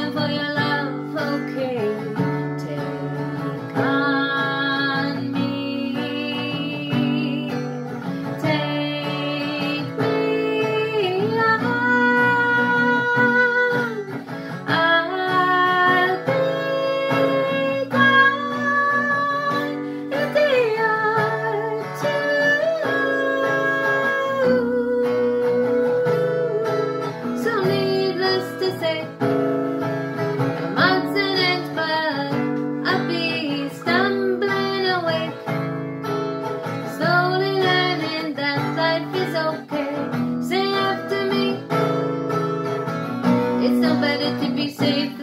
looking for your love, okay. Take on me, take me on. I'll be gone in the year too. So needless to say, I'm obstinate, but I'll be stumbling away, slowly learning that life is okay. Say after me, it's no better to be safe